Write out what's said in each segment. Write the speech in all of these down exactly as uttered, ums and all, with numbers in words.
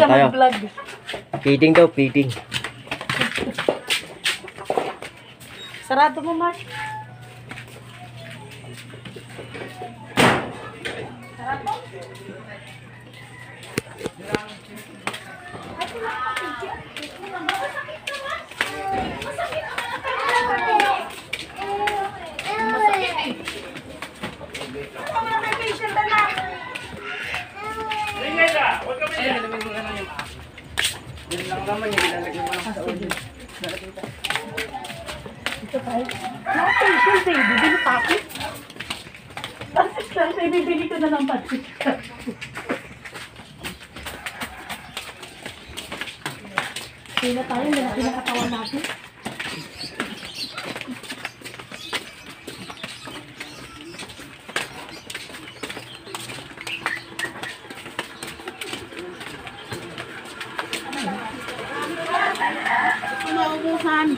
na tayo. mag-vlog. Feeding daw, feeding. Sarado mo, Mark. Sarado? Ito tayo. Nakapagod eh. Bibili pa ako. Pasit lang. So, ibibili ko na lang pasit. Kaya na tayo. Malaki na katawan natin. Maubusan.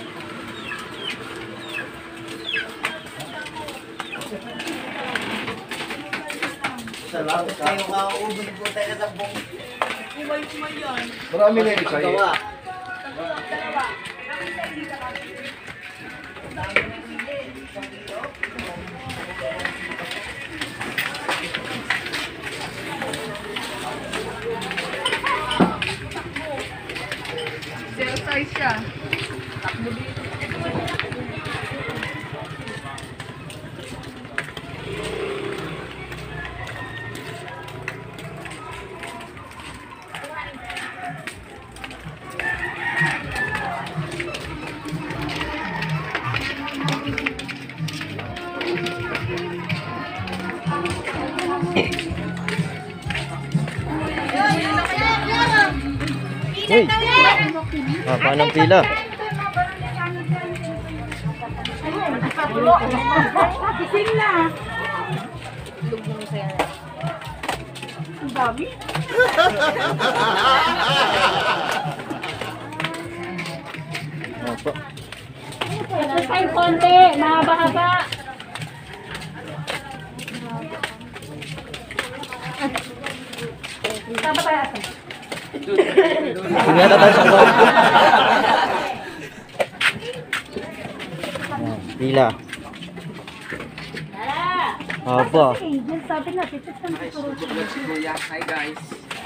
Salamat kayo mauubos po tayo sa bong. Iway mo yan. Marami na rin sa'yo. Zero size siya. Uy! Ah, paano ang pila? Gising na. Ang dami. Opo. Ay, konti. Mahaba-haba. Tama tayo asa. Sige na tayo sa bawah. Ah, pila. Aba. Sabi na, titis ng tuturo siya. Hi guys.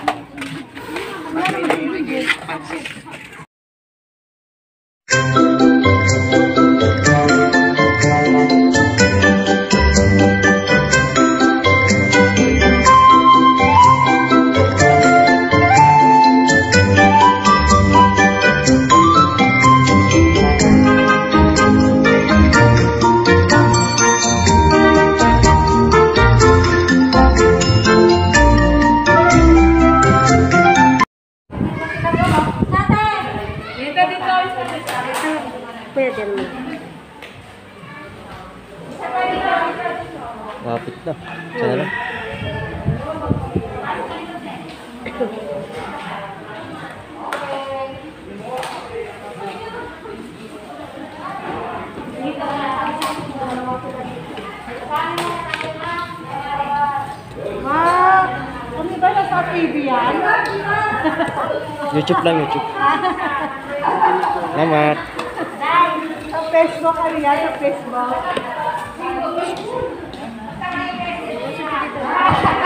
Pwede mo. Kapit na. Sana lang. Ah, ano ba nasa T V yan? YouTube lang, YouTube. Salamat. Sa Facebook, ano yan? Sa Facebook.